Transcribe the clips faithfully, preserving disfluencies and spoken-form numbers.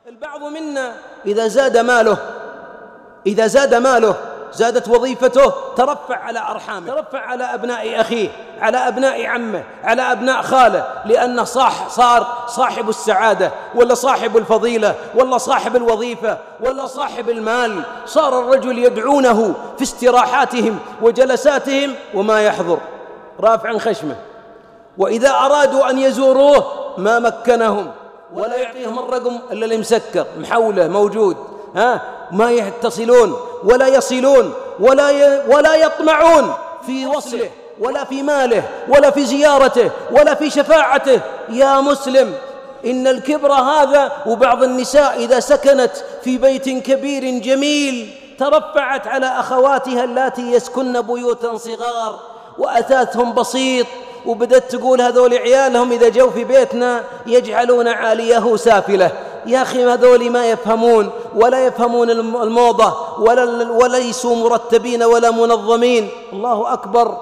البعض منا إذا زاد ماله إذا زاد ماله زادت وظيفته ترفع على أرحامه، ترفع على أبناء أخيه، على أبناء عمه، على أبناء خاله، لأنه صاح صار صاحب السعادة ولا صاحب الفضيلة ولا صاحب الوظيفة ولا صاحب المال. صار الرجل يدعونه في استراحاتهم وجلساتهم وما يحضر رافعا خشمه، وإذا أرادوا أن يزوروه ما مكنهم ولا يعطيهم الرقم إلا اللي مسكر محوله موجود، ها ما يتصلون ولا يصلون ولا ي... ولا يطمعون في وصله ولا في ماله ولا في زيارته ولا في شفاعته. يا مسلم، إن الكبر هذا. وبعض النساء إذا سكنت في بيت كبير جميل ترفعت على أخواتها اللاتي يسكن بيوتا صغار وأثاثهم بسيط، وبدت تقول هذول عيالهم إذا جو في بيتنا يجعلون عاليه سافلة. يا أخي هذول ما يفهمون ولا يفهمون الموضة ولا وليسوا مرتبين ولا منظمين. الله أكبر.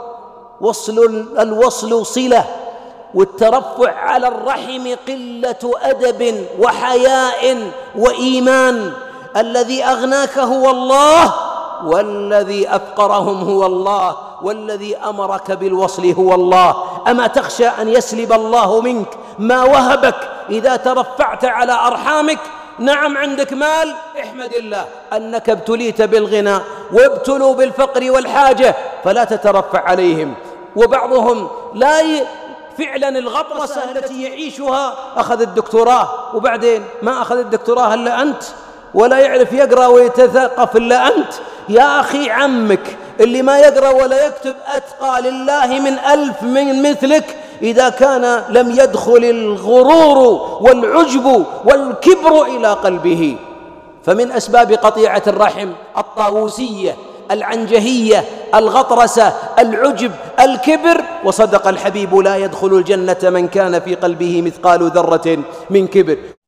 وصل الوصل صلة، والترفع على الرحم قلة أدب وحياء وإيمان. الذي أغناك هو الله، والذي أفقرهم هو الله، والذي أمرك بالوصل هو الله. أما تخشى أن يسلب الله منك ما وهبك إذا ترفعت على أرحامك؟ نعم عندك مال، احمد الله أنك ابتليت بالغنى وابتلوا بالفقر والحاجة فلا تترفع عليهم. وبعضهم لا ي... فعلا الغطرسة التي يعيشها أخذ الدكتوراه وبعدين ما أخذ الدكتوراه إلا أنت، ولا يعرف يقرأ ويتثقف إلا أنت. يا أخي عمك اللي ما يقرأ ولا يكتب أتقى لله من ألف من مثلك إذا كان لم يدخل الغرور والعجب والكبر إلى قلبه. فمن أسباب قطيعة الرحم الطاووسية، العنجهية، الغطرسة، العجب، الكبر. وصدق الحبيب لا يدخل الجنة من كان في قلبه مثقال ذرة من كبر.